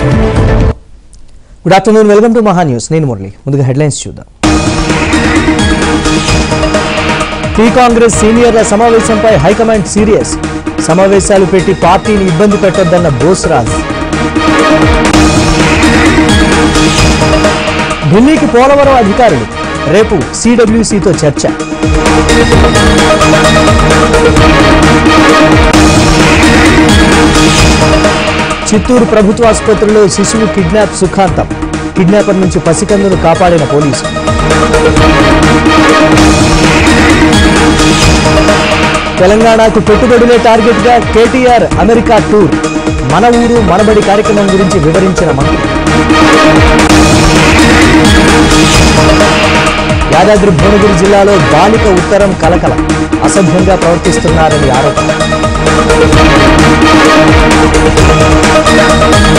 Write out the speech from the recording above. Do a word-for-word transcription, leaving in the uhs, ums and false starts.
Good afternoon, welcome to Maha news. నేను మురళి. ముందుగా headlines చూద్దాం. టీ కాంగ్రెస్ సీనియర్ల సమావేశంపై హైకమాండ్ సీరియస్. సమావేశాలు పెట్టి పార్టీని ఇబ్బంది పెట్టొద్దన్న బోస్రాజ్. ఢిల్లీకి పోలవరం అధికారులు, రేపు సిడబ్ల్యూసీతో చర్చ. చిత్తూరు ప్రభుత్వ ఆసుపత్రిలో శిశువు కిడ్నాప్ సుఖాంతం. కిడ్నాపర్ నుంచి పసికందును కాపాడిన పోలీసులు. తెలంగాణకు పెట్టుబడులే టార్గెట్ గా కేటీఆర్ అమెరికా టూర్. మన ఊరు మనబడి కార్యక్రమం గురించి వివరించిన మంత్రి. యాదాద్రి భువనగిరి జిల్లాలో బాలిక ఉత్తరం కలకల. అసభ్యంగా ప్రవర్తిస్తున్నారని ఆరోపణ.